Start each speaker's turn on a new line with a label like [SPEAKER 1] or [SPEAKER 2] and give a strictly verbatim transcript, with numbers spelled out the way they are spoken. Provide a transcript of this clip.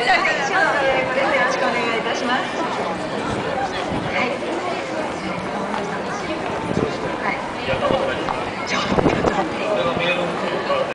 [SPEAKER 1] ろしくお願いいたします。はい。はい。